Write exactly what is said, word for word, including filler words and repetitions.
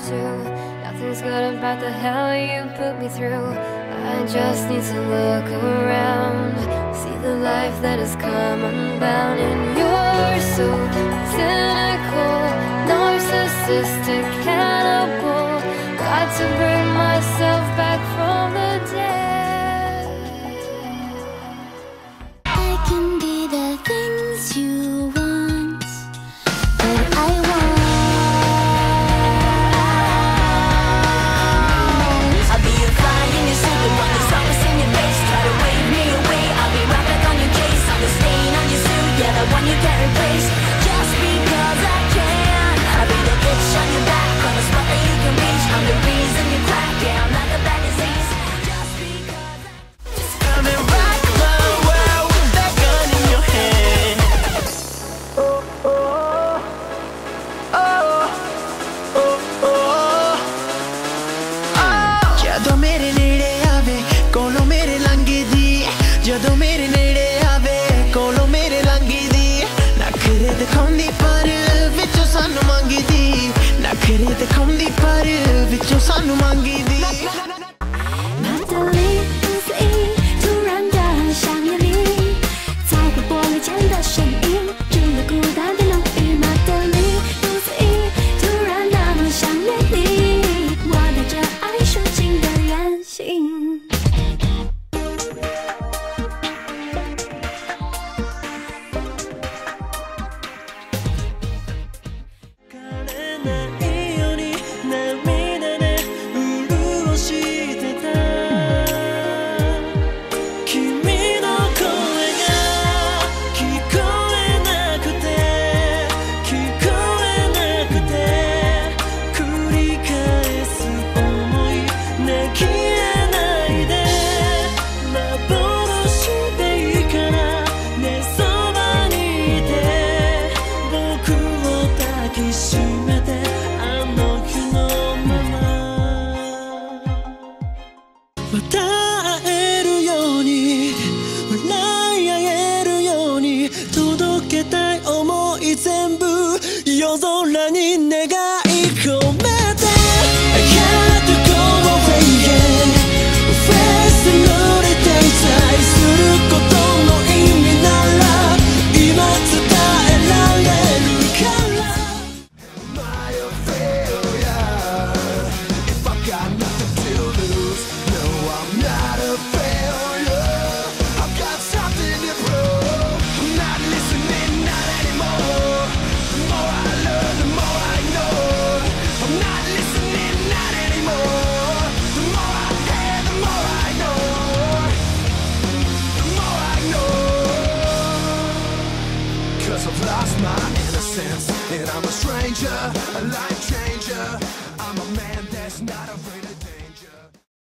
too. Nothing's good about the hell you put me through. I just need to look around, see the life that has come unbound. And you're so cynical, narcissistic, cannibal. Got to bring myself back from the dead. I can be the things you want, but I won't. I'll be a fly in your suit, the one that's always in your face. Try to wave me away, I'll be right back on your case. I'm the stain on your suit, yeah, the one you can't replace. Just because I can, I'll be the bitch on your back, on the spot that you can reach. I'm the reason you crack, yeah, I'm not the bad disease. Just because I just come and rock the world with that gun in your hand. Oh, oh, oh, oh, oh, oh. ਜਦੋਂ ਮੇਰੇ ਨੇੜੇ ਆਵੇ ਕੋਲੋਂ ਮੇਰੇ ਲੰਘਦੀ, ਜਦੋਂ ਮੇਰੇ ਨੇੜੇ ਆਵੇ ਕੋਲੋਂ ਮੇਰੇ ਲੰਘਦੀ, ਨਖਰੇ ਦਿਖਾਉਂਦੀ ਪਰ ਵਿੱਚੋਂ ਸਾਨੂੰ ਮੰਗਦੀ, ਨਖਰੇ ਦਿਖਾਉਂਦੀ ਪਰ ਵਿੱਚੋਂ ਸਾਨੂੰ ਮੰਗਦੀ. 马德里不思议，突然的想念你，在乎玻璃前的身影，只有孤单的浓郁。马德里不思议，突然那么想念你，我带着爱抒情的远行。 また会えるように笑い合えるように届けたい想い全部夜空に願い込めて I had to go away again Face で乗りたいさえすることの意味なら今伝えられるから Am I a failure if I've got nothing to lose No I'm not a failure I've got something to prove I'm not listening, not anymore The more I learn, the more I know I'm not listening, not anymore The more I hear, the more I know The more I know Cause I've lost my innocence And I'm a stranger, a life changer I'm a man that's not afraid